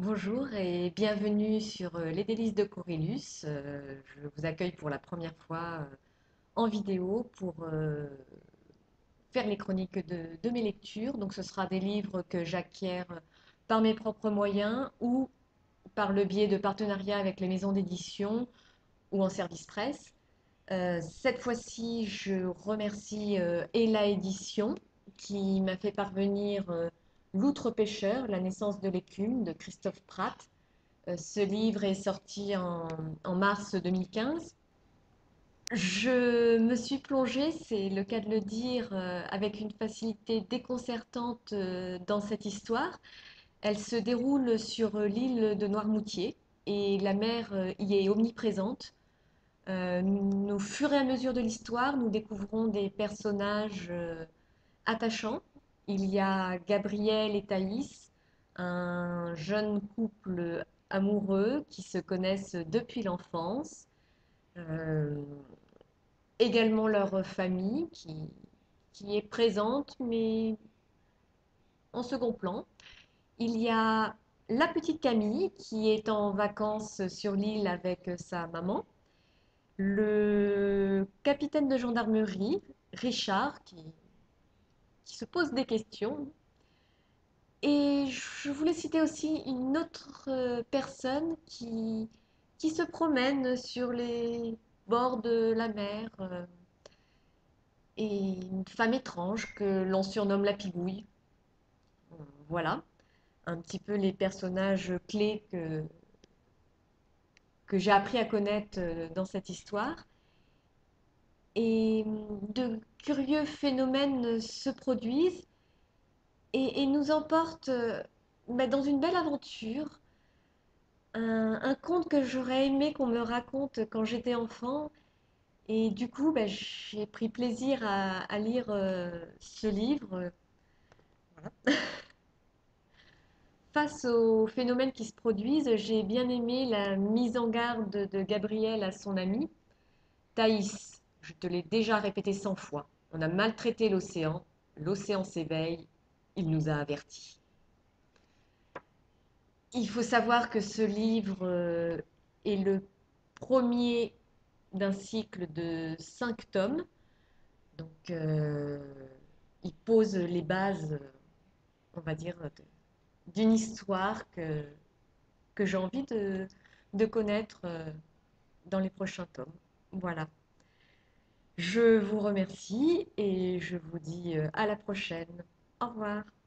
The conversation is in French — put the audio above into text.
Bonjour et bienvenue sur Les Délices de Corylus. Je vous accueille pour la première fois en vidéo pour faire les chroniques de mes lectures. Donc ce sera des livres que j'acquiers par mes propres moyens ou par le biais de partenariats avec les maisons d'édition ou en service presse. Cette fois-ci, je remercie Ella Édition qui m'a fait parvenir L'Outre-pêcheur, la naissance de l'écume de Christophe Pratt. Ce livre est sorti en mars 2015. Je me suis plongée, c'est le cas de le dire, avec une facilité déconcertante dans cette histoire. Elle se déroule sur l'île de Noirmoutier et la mer y est omniprésente. Au fur et à mesure de l'histoire, nous découvrons des personnages attachants. Il y a Gabriel et Thaïs, un jeune couple amoureux qui se connaissent depuis l'enfance. Euh, Également leur famille qui est présente, mais en second plan. Il y a la petite Camille qui est en vacances sur l'île avec sa maman. Le capitaine de gendarmerie, Richard, qui se pose des questions. Et je voulais citer aussi une autre personne qui se promène sur les bords de la mer et une femme étrange que l'on surnomme la Pigouille. Voilà, un petit peu les personnages clés que j'ai appris à connaître dans cette histoire. Et de curieux phénomènes se produisent et nous emportent dans une belle aventure. Un conte que j'aurais aimé qu'on me raconte quand j'étais enfant. Et du coup, j'ai pris plaisir à lire ce livre. Voilà. Face aux phénomènes qui se produisent, j'ai bien aimé la mise en garde de Gabriel à son ami. Thaïs, je te l'ai déjà répété 100 fois, on a maltraité l'océan, l'océan s'éveille, il nous a avertis. Il faut savoir que ce livre est le premier d'un cycle de 5 tomes. Donc, il pose les bases, on va dire, d'une histoire que j'ai envie de connaître dans les prochains tomes. Voilà. Je vous remercie et je vous dis à la prochaine. Au revoir.